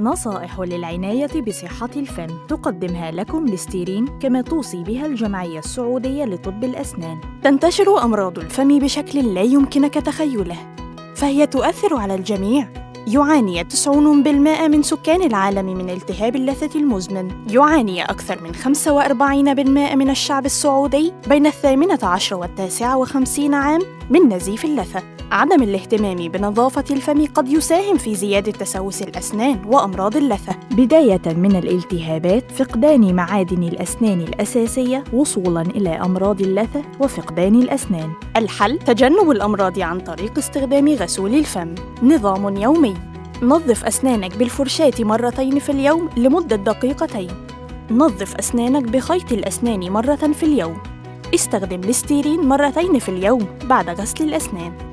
نصائح للعناية بصحة الفم تقدمها لكم ليستيرين كما توصي بها الجمعية السعودية لطب الأسنان. تنتشر أمراض الفم بشكل لا يمكنك تخيله، فهي تؤثر على الجميع. يعاني 90% من سكان العالم من التهاب اللثة المزمن. يعاني أكثر من 45% من الشعب السعودي بين 18 و 59 عام من نزيف اللثة. عدم الاهتمام بنظافة الفم قد يساهم في زيادة تسوس الأسنان وأمراض اللثة، بداية من الالتهابات، فقدان معادن الأسنان الأساسية، وصولاً إلى أمراض اللثة وفقدان الأسنان. الحل: تجنب الأمراض عن طريق استخدام غسول الفم. نظام يومي: نظف أسنانك بالفرشاة مرتين في اليوم لمدة دقيقتين. نظف أسنانك بخيط الأسنان مرة في اليوم. استخدم ليستيرين مرتين في اليوم بعد غسل الأسنان.